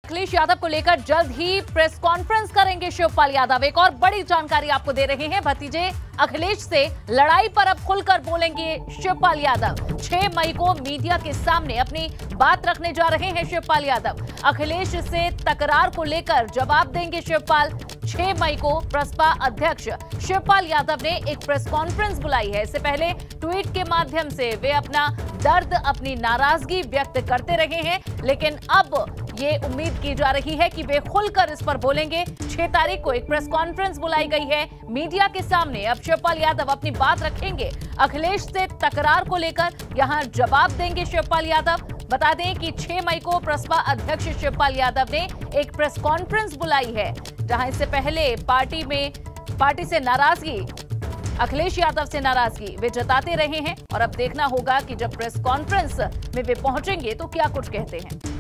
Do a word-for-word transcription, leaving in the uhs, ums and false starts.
अखिलेश यादव को लेकर जल्द ही प्रेस कॉन्फ्रेंस करेंगे शिवपाल यादव। एक और बड़ी जानकारी आपको दे रहे हैं, भतीजे अखिलेश से लड़ाई पर अब खुलकर बोलेंगे शिवपाल यादव। छह मई को मीडिया के सामने अपनी बात रखने जा रहे हैं शिवपाल यादव। अखिलेश से तकरार को लेकर जवाब देंगे शिवपाल। छह मई को प्रसपा अध्यक्ष शिवपाल यादव ने एक प्रेस कॉन्फ्रेंस बुलाई है। इससे पहले ट्वीट के माध्यम से वे अपना दर्द, अपनी नाराजगी व्यक्त करते रहे हैं, लेकिन अब ये उम्मीद की जा रही है कि वे खुलकर इस पर बोलेंगे। छह तारीख को एक प्रेस कॉन्फ्रेंस बुलाई गई है मीडिया के सामने। अब शिवपाल यादव अपनी बात रखेंगे। अखिलेश से तकरार को लेकर यहां जवाब देंगे शिवपाल यादव। बता दें कि छह मई को प्रसपा अध्यक्ष शिवपाल यादव ने एक प्रेस कॉन्फ्रेंस बुलाई है, जहां इससे पहले पार्टी में पार्टी से नाराजगी, अखिलेश यादव से नाराजगी वे जताते रहे हैं। और अब देखना होगा कि जब प्रेस कॉन्फ्रेंस में वे पहुंचेंगे तो क्या कुछ कहते हैं।